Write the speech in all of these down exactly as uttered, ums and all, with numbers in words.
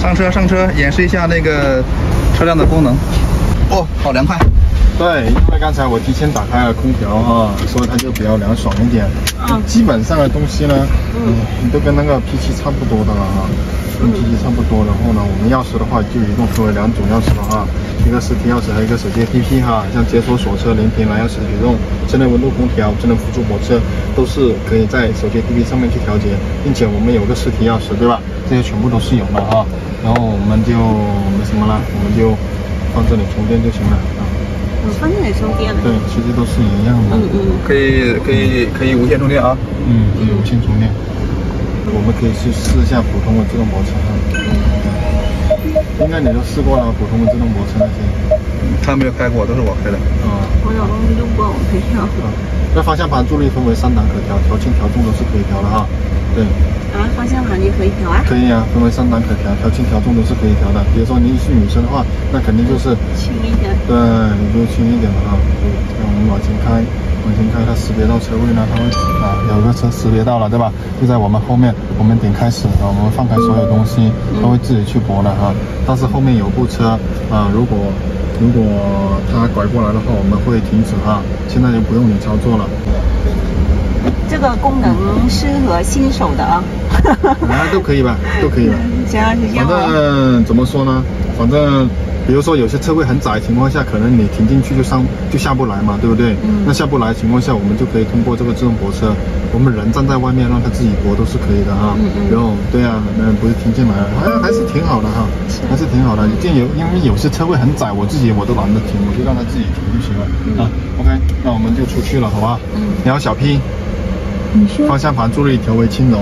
上车上车，演示一下那个车辆的功能。哦，好凉快。 对，因为刚才我提前打开了空调哈、啊，所以它就比较凉爽一点。嗯，基本上的东西呢，嗯，都跟那个 P 七差不多的了哈、啊，跟 P 七差不多。然后呢，我们钥匙的话就一共分为两种钥匙了哈、啊，一个实体钥匙，还有一个手机 A P P 哈、啊，像解锁锁车、连屏蓝牙齿启动、智能温度空调、智能辅助泊车，都是可以在手机 A P P 上面去调节，并且我们有个实体钥匙，对吧？这些全部都是有的哈、啊。然后我们就没什么了，我们就放这里充电就行了啊。 我放这里充电了。 对，其实都是一样的。 嗯嗯。 可以可以可以无线充电啊。 嗯，可以无线充电。我们可以去试一下普通的自动泊车哈。应该你都试过了，普通的自动泊车那些。 他没有开过，都是我开的。 啊、嗯。我老公用过，我可以调。啊。 那方向盘助力分为三档可调，调轻调重都是可以调的哈。对。 啊，方向盘也可以调啊？ 可以啊，分为三档可调，调轻调重都是可以调的。比如说你是女生的话，那肯定就是轻一点。 对，你就轻一点了哈。嗯。那我们往前开，往前开，它识别到车位呢，它会啊有个车识别到了，对吧？就在我们后面，我们点开始啊，我们放开所有东西，它会自己去泊的哈。但是后面有部车啊，如果如果它拐过来的话，我们会停止哈。现在就不用你操作了。 这个功能适合新手的啊， 啊都可以吧，都可以吧。 行啊，就这样。 反正怎么说呢？反正比如说有些车位很窄情况下，可能你停进去就上就下不来嘛，对不对？嗯。那下不来情况下，我们就可以通过这个自动泊车，我们人站在外面让它自己泊都是可以的哈。嗯嗯。然后对啊，那不是停进来了，好像还是挺好的哈，还是挺好的。就有因为有些车位很窄，我自己我都懒得停，我就让它自己停就行了。嗯、啊 ，OK， 那我们就出去了，好吧？嗯。你好，小 P。方向盘助力调为轻柔，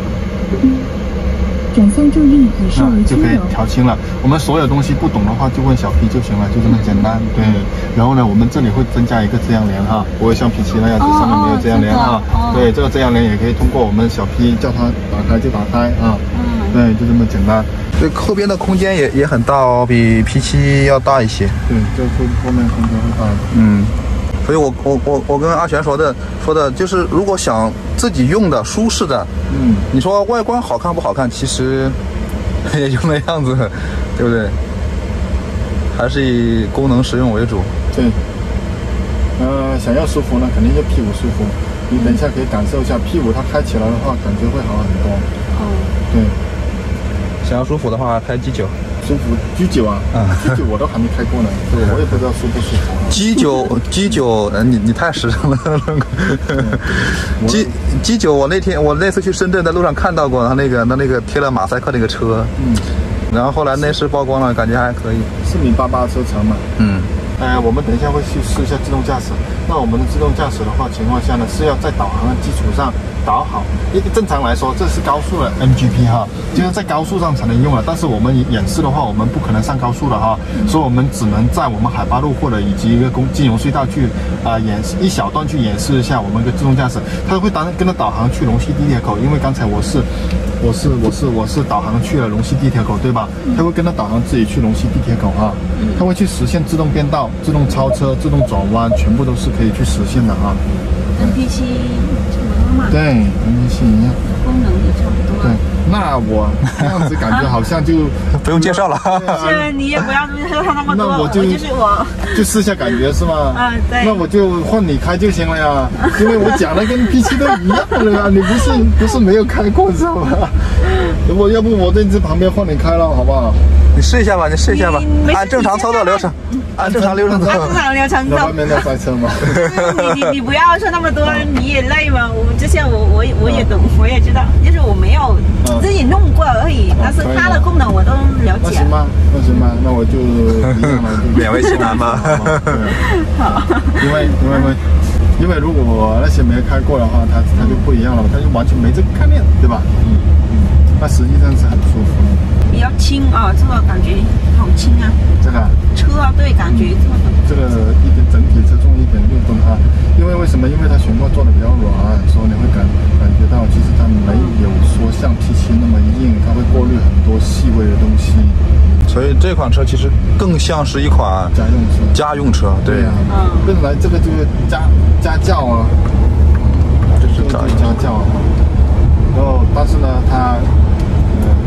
转向助力已设为轻柔， 就可以调轻了。我们所有东西不懂的话就问小 P 就行了，就这么简单。对，然后呢，我们这里会增加一个遮阳帘哈，不会像 P 七那样子上面没有遮阳帘哈。对，这个遮阳帘也可以通过我们小 P 叫它打开就打开啊。嗯，对，就这么简单。 这后边的空间也也很大哦，比 P 七要大一些。 对，这后后面空间会大。 嗯。所以我我我我跟阿璇说的说的就是，如果想自己用的舒适的，嗯，你说外观好看不好看，其实也就那样子，对不对？还是以功能实用为主。 对。呃，想要舒服呢，肯定就 P 五舒服。你等一下可以感受一下 P 五它开起来的话，感觉会好很多。哦。对。 想要舒服的话，开 G 九。 舒服 G 九啊，嗯 ，G 九我都还没开过呢，对，我也不知道舒不舒服。 G 九 G 九，你你太实诚了。G G 九，我那天我那次去深圳，在路上看到过他那个那那个贴了马赛克那个车，嗯，然后后来内饰曝光了，感觉还可以。 四米八八车长嘛，嗯。呃，我们等一下会去试一下自动驾驶。那我们的自动驾驶的话情况下呢，是要在导航的基础上导好。因为正常来说，这是高速的 M G P 哈，就是在高速上才能用的。但是我们演示的话，我们不可能上高速的哈，所以我们只能在我们海八路或者以及一个公金融隧道去啊、呃、演示一小段去演示一下我们的自动驾驶。它会当跟着导航去龙溪地铁口，因为刚才我是我是我是我是导航去了龙溪地铁口，对吧？它会跟着导航自己去龙溪地铁口啊，它会去实现自动变道、自动超车、自动转弯，全部都是可以去实现的啊。 跟 P 七差不多嘛。 对，跟 P 七一样。 功能也差不多。 对，那我这样子感觉好像就不用介绍了。 是，你也不要说他那么多。 那我就就是我， 就试下感觉是吗？ 啊，对。 那我就换你开就行了呀，因为我讲的跟 P 七都一样的呀，你不是不是没有开过知道吗？我要不我在这旁边换你开了，好不好？ 你试一下吧，你试一下吧，按正常操作流程，按正常流程走。 按正常流程走。 外面在塞车吗？ 你你你不要说那么多，你也累嘛。我之前我我我也懂，我也知道，就是我没有自己弄过而已，但是它的功能我都了解。 那行吧，那行吧，那我就勉为其难吧。 好。 因为因为因为因为如果那些没开过的话，它它就不一样了，它就完全没这个概念，对吧？嗯嗯，那实际上是很舒服的。 比较轻啊，这个感觉好轻啊。 这个车啊，对，感觉这么这个一点整体车重一点六吨啊，因为为什么？因为它悬挂做的比较软，所以你会感感觉到其实它没有说像 P 七那么硬，它会过滤很多细微的东西。 所以这款车其实更像是一款家用车。 家用车，对啊，嗯，本来这个就是家家教啊，这是家家教啊。然后，但是呢，它。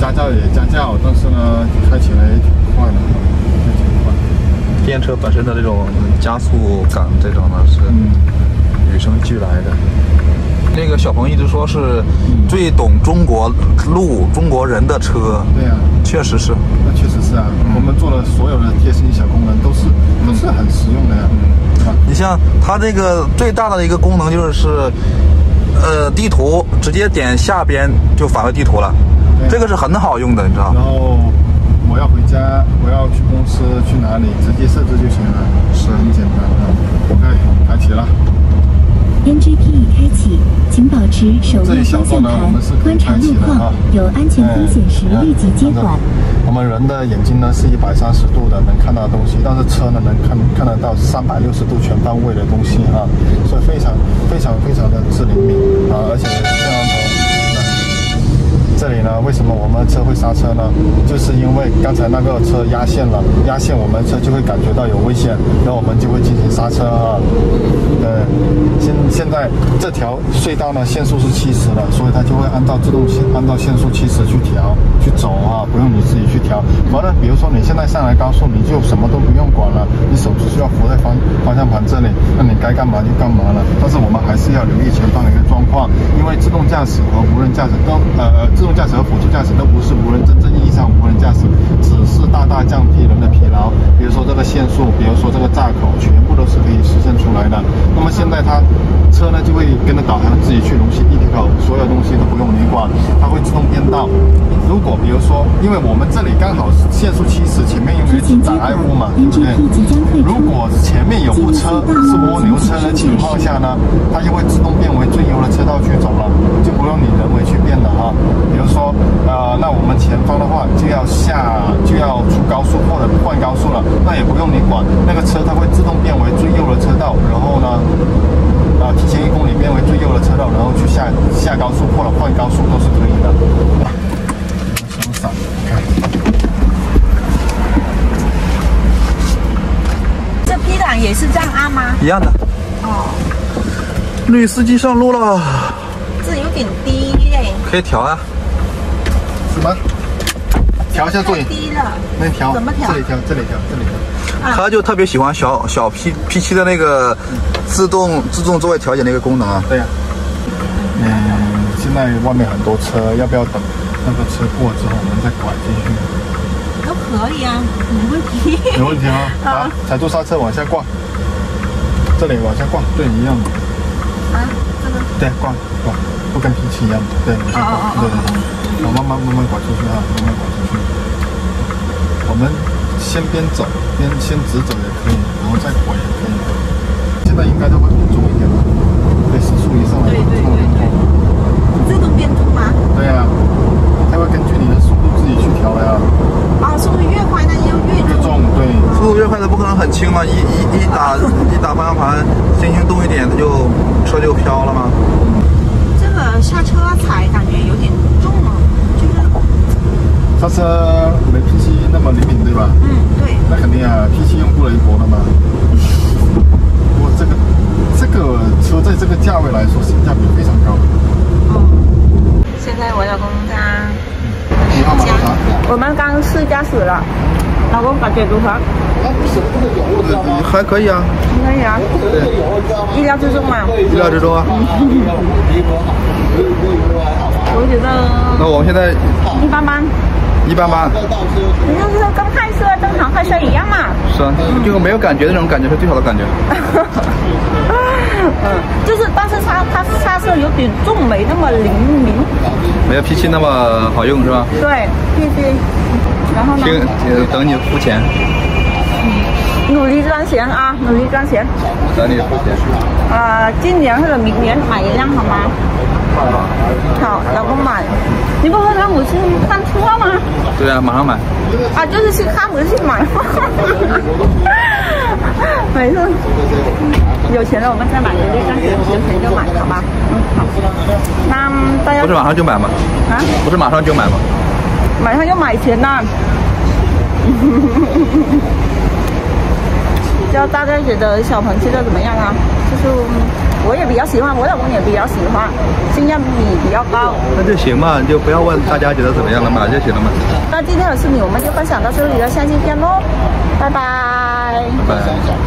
家教也家教，但是呢，开起来也挺快的，也挺快。 电车本身的这种加速感，这种呢是与生俱来的。那个小鹏一直说是最懂中国路、中国人的车。 对呀、啊， 确实是。 那确实是啊，嗯、我们做的所有的贴心小功能都是、嗯、都是很实用的呀，嗯，对吧？ 你像它这个最大的一个功能就是，呃，地图直接点下边就返回地图了，这个是很好用的，你知道吗？ 然后我要回家，我要去公司，去哪里，直接设置就行了，是很简单的。OK， 开启了。 N G P 已开启，请保持手握方向盘，观察路况，有安全风险时立即接管。 我们人的眼睛呢是一百三十度的，能看到的东西，但是车呢能看看得到三百六十度全方位的东西啊，所以非常非常非常的智灵敏啊，而且也是这样的。这里呢，为什么我们车会刹车呢？就是因为刚才那个车压线了，压线我们车就会感觉到有危险，然后我们就会进行刹车啊。呃，现现在这条隧道呢限速是七十了，所以它就会按照自动限按照限速七十去调去走啊，不用你自己去调。完了，比如说你现在上来高速，你就什么都不用管了，你手只需要扶在方方向盘这里，那你该干嘛就干嘛了。但是我们还是要留意前方的一个状况，因为自动驾驶和无人驾驶都呃自动驾驶和辅助驾驶都不是无人真正意义上无人驾驶，只是大大降低人的疲劳。比如说这个限速，比如说这个闸口，全部都是可以实现出来的。那么现在它车呢就会跟着导航自己去龙溪地铁口，所有东西都不用你管，它会自动变道。如果比如说，因为我们这里刚好限速七十，前面有一个障碍物嘛，对不对？如果前面有部车是蜗牛车的情况下呢，它就会自动变为最优的车道去走了，就不用你人为去变了哈。比如说，呃，那我们前方的话就要下就要出高速或者换高速了，那也不用你管，那个车它会自动变为最右的车道，然后呢，啊、呃，提前一公里变为最右的车道，然后去下下高速或者换高速都是可以的。什么伞？ 这 P 档也是这样按吗？ 一样的。 哦。 女司机上路了。 这有点低耶。 可以调啊。 什么？调一下座椅。 低了。 那调。 怎么调？ 这里调，这里调，这里调。 啊、他就特别喜欢小小 P P 七的那个自动自动座位调节那个功能啊。 对呀、啊。嗯，现在外面很多车，要不要等那个车过之后我们再拐进去？ 都可以啊，没问题。 没问题啊。啊，踩住刹车往下挂，这里往下挂，对，一样的。 啊，这个。 对，挂挂，不跟 P 七一样的，对，往下挂，对对对。然后慢慢慢慢拐出去啊，慢慢拐出去。我们先边走边先直走也可以，然后再拐也可以。现在应该都会变重一点了，对，时速一上来， 对对对对，自动变重吗？ 对呀、啊，它会根据你的速度自己去调呀。 啊，速度越快那就越越重，对， 速度越快的不可能很轻嘛，一一一打一打方向盘，轻轻动一点，它就车就飘了吗？ 这个刹车踩感觉有点重了，就是刹车没 P 七那么灵敏，对吧？ 嗯，对。 那肯定啊 ，P 七用过了一波了嘛。不过这个这个车在这个价位来说，性价比非常高。 嗯。现在我老公他， 你好，马老长。 我们刚试驾驶了，老公感觉如何？ 还可以啊。 可以啊。对。意料之中嘛。 意料之中啊。 我觉得。 那我们现在。 一般般。 一般般。 你就是跟开车正常开车一样嘛。 是啊，就没有感觉那种感觉是最好的感觉。 嗯，就是，但是它它刹车有点重，没那么灵敏。 没有 P 七那么好用是吧？ 对 ，P 七。然后呢？ 等你付钱。 嗯，努力赚钱啊，努力赚钱。 等你付钱。 啊、呃，今年或者明年买一辆好吗？好，老公买。你不和他母亲看车吗？ 对啊，马上买。 啊，就是去看，不是去买。没事，有钱了我们再买，努力赚钱，有钱就买，好吧？嗯，好。那大家不是马上就买吗？ 啊？ 不是马上就买吗？ 马上就买钱呐。叫大家觉得小鹏汽车怎么样啊？ 就是我也比较喜欢，我老公也比较喜欢，性价比比较高。 那就行嘛，就不要问大家觉得怎么样了嘛，就行了嘛。 那今天的视频我们就分享到这里了，下期见喽，拜拜。 拜拜。